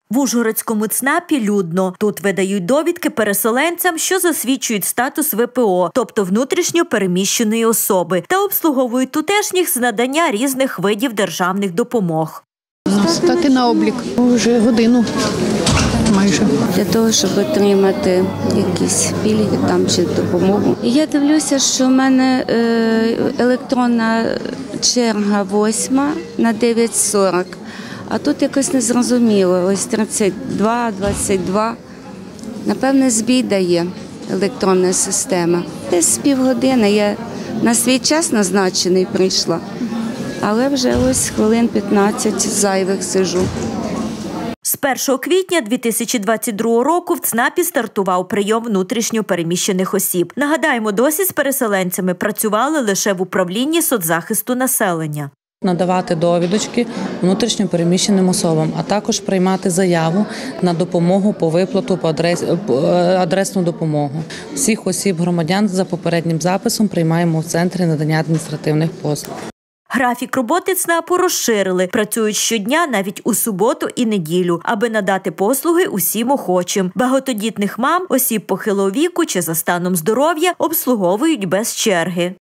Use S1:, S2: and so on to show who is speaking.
S1: В Ужгородському ЦНАПі людно. Тут видають довідки переселенцям, що засвідчують статус ВПО, тобто внутрішньо переміщеної особи, та обслуговують тутешніх з надання різних видів державних допомог.
S2: Стати на облік вже годину майже.
S3: Для того, щоб отримати якісь пільги там чи допомогу. І я дивлюся, що в мене електронна черга 8 на 9:40. А тут якось незрозуміло, ось 32, 22. Напевне, збій дає електронна система. Десь півгодини я на свій час назначений прийшла, але вже ось хвилин 15 зайвих сиджу.
S1: З 1 квітня 2022 року в ЦНАПі стартував прийом внутрішньо переміщених осіб. Нагадаємо, досі з переселенцями працювали лише в управлінні соцзахисту населення.
S4: Надавати довідочки внутрішньо переміщеним особам, а також приймати заяву на допомогу по виплату, по адресну допомогу. Всіх осіб-громадян за попереднім записом приймаємо в центрі надання адміністративних послуг.
S1: Графік роботи ЦНАПу розширили. Працюють щодня, навіть у суботу і неділю, аби надати послуги усім охочим. Багатодітних мам, осіб похилого віку чи за станом здоров'я обслуговують без черги.